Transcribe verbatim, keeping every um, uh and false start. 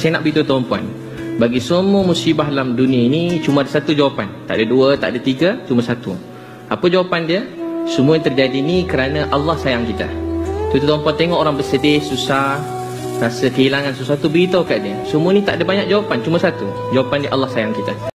Saya nak beritahu tuan-puan, bagi semua musibah dalam dunia ini cuma ada satu jawapan. Tak ada dua, tak ada tiga, cuma satu. Apa jawapan dia? Semua yang terjadi ni kerana Allah sayang kita. Tu tuan-puan tengok orang bersedih, susah, rasa kehilangan sesuatu, beritahu kat dia, semua ni tak ada banyak jawapan, cuma satu. Jawapan dia, Allah sayang kita.